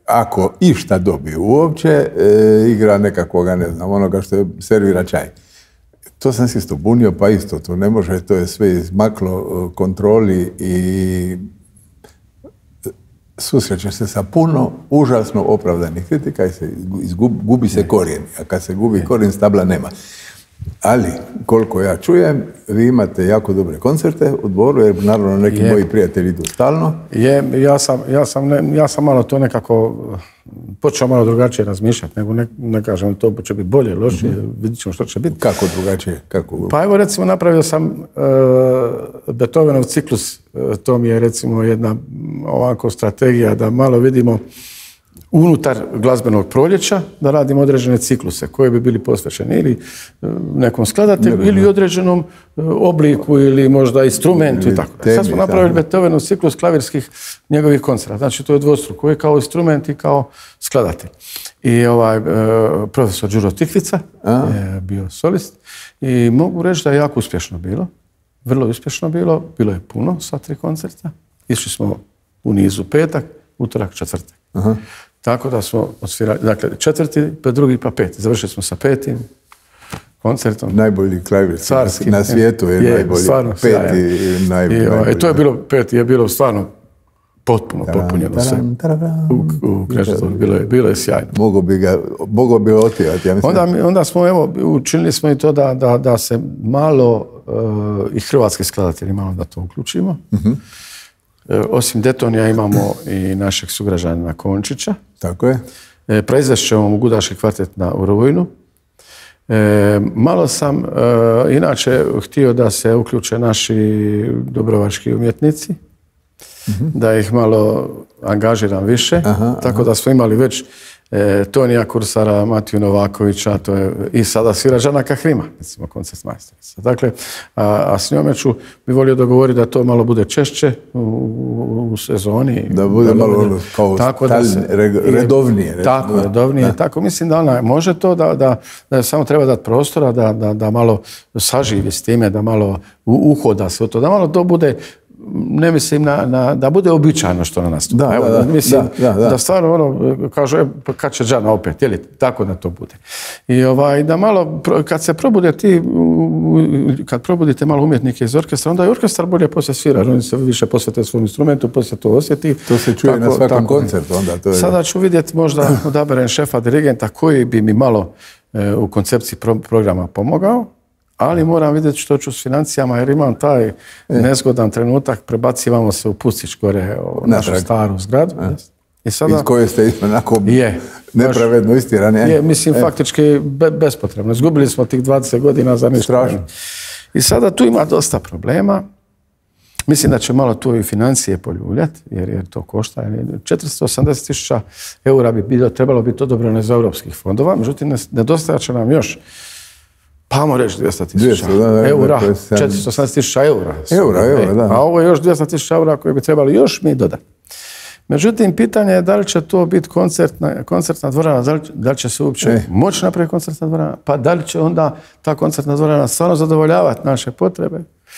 ako išta dobiju uopće, e, igra nekakvoga, ne znam, onoga što je servira čaj. To sam se isto bunio, pa isto to ne može, to je sve izmaklo kontroli i susrećeš se sa puno užasno opravdanih kritika i se izgubi, gubi se korijen. A kad se gubi korijen, stabla nema. Ali, koliko ja čujem, vi imate jako dobre koncerte u Dvoru, jer naravno neki je. moji prijatelji idu stalno. Je, ja sam, ja sam, ne, ja sam malo to nekako počeo malo drugačije razmišljati, nego ne, ne kažem to će biti bolje, lošije, mm-hmm. vidit ćemo što će biti. Kako drugačije? Kako? Pa evo recimo napravio sam uh, Beethovenov ciklus, uh, to mi je recimo jedna ovako strategija da malo vidimo unutar glazbenog proljeća da radimo određene cikluse koji bi bili posvećeni ili nekom skladatelju ne, ili određenom obliku ili možda instrumentu ili i tako. Sad smo napravili Beethovenov ciklus klavirskih njegovih koncerta. Znači to je dvostruko, koji je kao instrument i kao skladatelj. I ovaj profesor Đuro Tikvica A. je bio solist i mogu reći da je jako uspješno bilo. Vrlo uspješno bilo. Bilo je puno, sva tri koncerta. Išli smo u nizu petak, utorak, četvrtak. Aha. Tako da smo odsvirali, dakle, četvrti, pa drugi, pa peti. Završili smo sa petim koncertom. Najbolji klavirci na svijetu je, je najbolji. Stvarno, peti je najbolji. I, najbolji. To je bilo, peti je bilo stvarno potpuno popunjeno sve. U, u Kneževdvoru, bilo je, bilo je sjajno. Mogu bi ga, mogu bi otpjevati, ja mislim. Onda, onda smo, evo, učinili smo i to da, da, da se malo uh, i hrvatski skladatelji malo da to uključimo. Uh-huh. Osim Detonija imamo i našeg sugrađanina Končića. Tako je. E, Proizvest ćemo mu Gudaški kvartet na Urovojnu. E, malo sam e, inače htio da se uključe naši dubrovački umjetnici, mm-hmm. da ih malo angažiram više. Aha, tako aha. da smo imali već e, Tonija Kursara, Matiju Novakovića, to je i sada svira Žana Kahrima, recimo koncert majstorica. Dakle, a, a s njome ću bi volio dogovoriti da to malo bude češće u, u, u sezoni. Da bude da malo bude, kao tako stalne, da se, redovnije. Recimo. Tako, da, redovnije. Da. Tako, mislim da ona može to, da, da, da samo treba dati prostora, da, da, da malo saživi s time, da malo uhoda se u to, da malo to bude, ne mislim na, na, da bude običajno što na nastupu. Da, Evo, da, mislim da, da, da. da stvarno ono, kažu, e, kad će Đana opet, jeli, tako da to bude. I ovaj, da malo, kad se probude ti, kad probudite malo umjetnike iz orkestra, onda i orkestar bolje poslije svira, oni se više posvete svom instrumentu, poslije to osjeti. To se čuje tako, na svakom tako, koncertu. Onda to je... Sada ću vidjeti možda odaberem šefa dirigenta koji bi mi malo e, u koncepciji pro, programa pomogao. Ali moram vidjeti što ću s financijama, jer imam taj e. nezgodan trenutak, prebacivamo se u Pustić gore, u našu staru zgradu. E. I sada, iz koje ste onako je, nepravedno istirani. Je, mislim, e. faktički be, bespotrebno. Izgubili smo tih dvadeset godina za ništa. I sada tu ima dosta problema. Mislim da će malo tu i financije poljuljati, jer, jer to košta. četiristo osamdeset tisuća eura bi bilo, trebalo biti odobreno iz europskih fondova, međutim, nedostajat će nam još, pa ajmo reći dvjesto tisuća eura, četiristo osamdeset tisuća eura. Eura, eura, da. A ovo je još dvjesto tisuća eura koje bi trebali još mi dodati. Međutim, pitanje je da li će to biti koncertna, koncertna dvorana, da li, da li će se uopće e. moći napraviti koncertna dvorana, pa da li će onda ta koncertna dvorana stvarno zadovoljavati naše potrebe.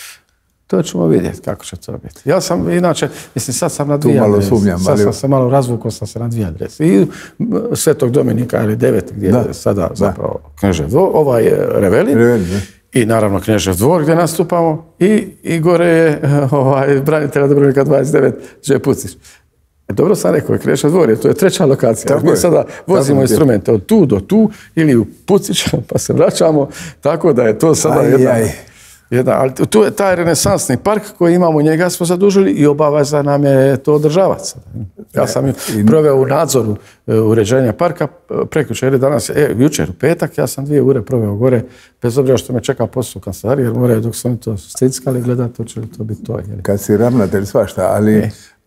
To ćemo vidjeti kako će to biti. Ja sam, inače, mislim, sad sam na dvije adrese. Sumnjam, sad sam se malo razvukao, sam se na dvije adrese. I Svetog Dominika, ili devet, gdje da, je sada da. zapravo Knežev dvor, ovaj je Revelin. Revelin i naravno Knežev dvor gdje nastupamo. I, i gore je ovaj, branitelja Dubrovnika dvadeset devet, Đe Pucić. E, dobro sam rekao, Knežev dvor je, to je treća lokacija. Tako mi je. Sada vozimo tako instrumente od tu do tu ili u Pucića, pa se vraćamo. Tako da je to sada aj, jedna... Aj. Jedan, ali tu je taj renesansni park koji imamo, njega smo zadužili i obaveza nam je to održavati. Ja sam I, proveo u nadzoru uređenja parka prekjučer, danas, e, jučer u petak, ja sam dvije ure proveo gore, bez obzira što me čeka posao u kancelariji, jer moraju dok su oni to stickali gledati, to će li to biti to. Jer... Kad si ravnatelj svašta, ali e. uh,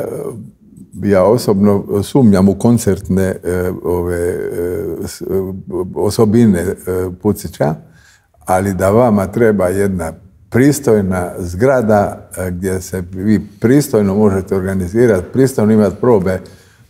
ja osobno sumnjam u koncertne uh, ove, uh, osobine uh, Pucića, ali da vama treba jedna pristojna zgrada gdje se vi pristojno možete organizirati, pristojno imati probe,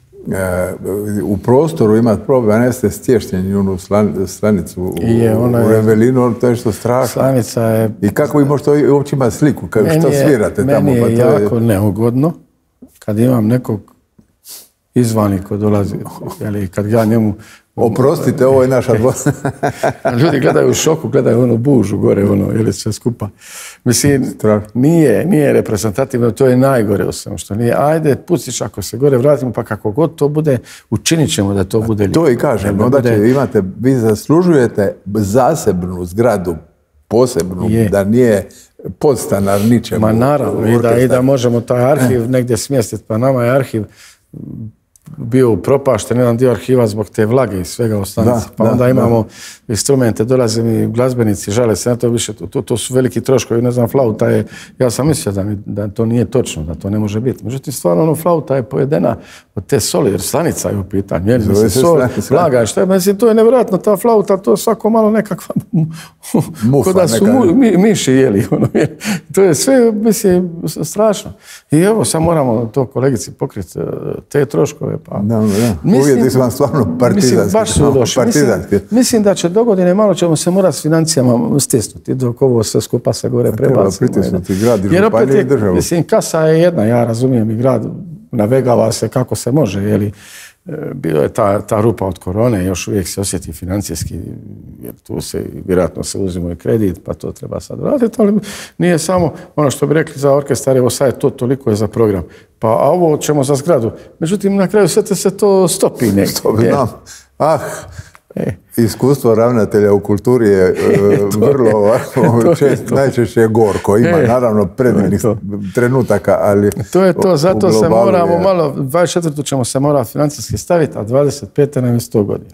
u prostoru imati probe, a ne ste stješnjeni onu stranicu u, je, u Revelinu, to je što strašno. Slanica je... I kako vi možete uopće imati sliku, kako, što svirate meni tamo? Meni je pa to jako je... neugodno kad imam nekog izvani ko dolazi, jeli, kad ja njemu... Oprostite, ovo je naša dvo... Ljudi gledaju u šoku, gledaju ono bužu gore, ono, ili sve skupa. Mislim, nije, nije reprezentativno, to je najgore u svemu što nije. Ajde, pustiš ako se gore vratimo, pa kako god to bude, učinit ćemo da to bude... To i kažem, onda će imate, vi zaslužujete zasebnu zgradu, posebnu, da nije podstanar ničemu. Ma naravno, i da, i da možemo taj arhiv negdje smjestiti, pa nama je arhiv bio upropašten, jedan dio arhiva zbog te vlage i svega u stanici. Pa onda imamo instrumente, dolaze mi glazbenici, žale se na to više, to, to su veliki troškovi, ne znam, flauta je, ja sam mislio da, mi, da to nije točno, da to ne može biti. Međutim, stvarno, ono, flauta je pojedena od te soli, jer slanica je u pitanju, jer mislim, sol, vlaga, šta je, mislim, to je nevjerojatno, ta flauta, to svako malo nekakva, mufa, da su mu, mi, miši jeli, ono, to je sve, mislim, strašno. I evo, sad moramo to kolegici pokriti, te troškove. Pa. Da, da. Uvjeti su vam stvarno partizanski. Mislim, baš su loši. Mislim, mislim da će do godine malo ćemo se morati s financijama stisnuti dok ovo sve skupa se gore prebacimo. Treba pritisnuti grad i županiju i državu. Mislim, kasa je jedna, ja razumijem i grad navegava se kako se može, jeli, bio je ta, ta rupa od korone, još uvijek se osjeti financijski, jer tu se vjerojatno se uzimaju kredit, pa to treba sad vratiti, ali nije samo ono što bi rekli za orkestar, evo sad je to, toliko je za program, pa a ovo ćemo za zgradu. Međutim, na kraju sve te se to stopi negdje. Stopi, znam. Ah, e. Iskustvo ravnatelja u kulturi je vrlo ovako, čest, najčešće je gorko, ima e. naravno predivnih trenutaka, ali... To je to, zato se moramo je... malo, dvadeset četvrtu ćemo se morati financijski staviti, a dvadeset pete nam je sto godina.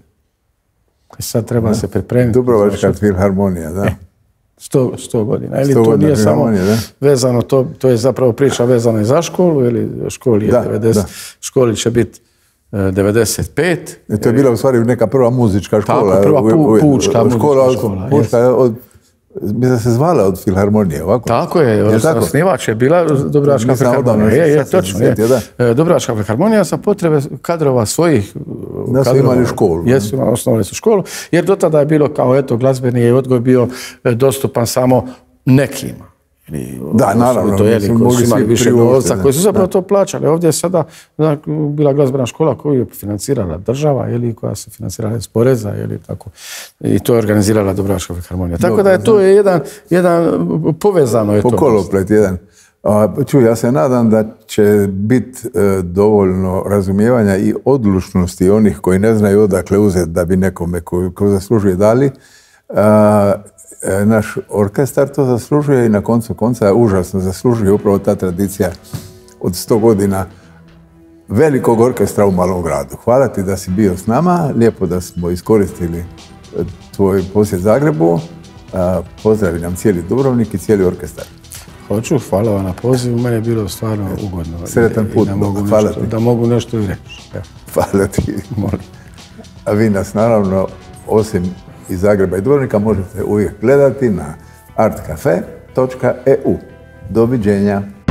I sad treba da se pripremiti. Dubrovačka filharmonija, da. E. sto, sto godina. Ili to nije samo vezano, to, to je zapravo priča vezana i za školu, ili školi je da, devedeset, da. Školi će biti devedeset pet. E, to je bila u stvari neka prva muzička škola. Tako, prva pu, pučka muzička škola. škola pučka, od, mislim da se zvala od filharmonije, ovako? Tako je, osnivač je bila Dubrovačka filharmonija. Je, je, točno, je. Dubrovačka filharmonija za potrebe kadrova svojih da su imali školu. Jesu, osnovali su školu, jer do tada je bilo kao, eto, glazbeni je odgoj bio dostupan samo nekima. Da, naravno, to je, koji su imali više novca, koji su zapravo to plaćali. Ovdje je sada bila glazbena škola koju je financirala država ili koja se financirala iz poreza ili tako. I to je organizirala Dubrovačka filharmonija. Tako da je to jedan, jedan povezano je to. Pokoloplet jedan. Čuj, ja se nadam da će biti dovoljno razumijevanja i odlučnosti onih koji ne znaju odakle uzeti da bi nekome ko zaslužuje dali. Naš orkestar to zaslužuje i na koncu konca užasno zaslužuje upravo ta tradicija od sto godina velikog orkestra u malom gradu. Hvala ti da si bio s nama, lijepo da smo iskoristili tvoj posjet Zagrebu. Pozdravljam cijeli Dubrovnik i cijeli orkestar. Hoću, hvala vam na pozivu, meni je bilo stvarno ugodno. Sretan put, da mogu, hvala nešto, ti. Da mogu nešto i reći. Hvala ti. Molim. A vi nas naravno, osim iz Zagreba i Dubrovnika, možete uvijek gledati na art cafe točka e u. Doviđenja.